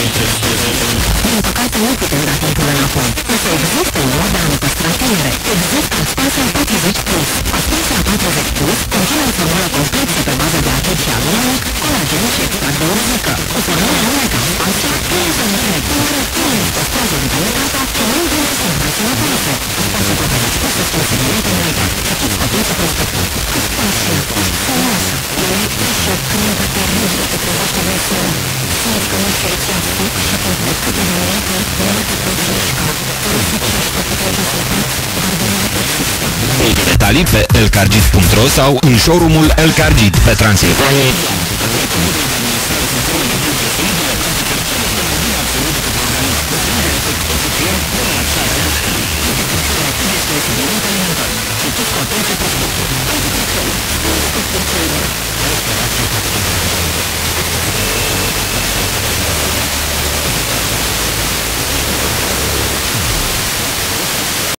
Din păcate, nu putem da timpul înapoi. Însă există un mod de a ne păstra tinere. Există Aspansia 40+. Aspansia 40+ conține o formulă complexă pe bază de acid și aluminic, colagen și extract de urzică. O formulă numită Aspansia nu este o măsură tinere, nu îți păstrează vitalitatea și nu împinge sănătate sănătoase. Aspansia 40+ este un segment înainte. Știți copii să prospectă. Aspansia, frumoasă, electric și cântă teribil că privește versiunea. Simți că nu știi ce-a făcut și că de câteva minute nu te poți mișca. Răsăcești pe putere să dar de nu există. Detalii pe elcargit.ro sau în showroom-ul Elcargit pe Transilvania.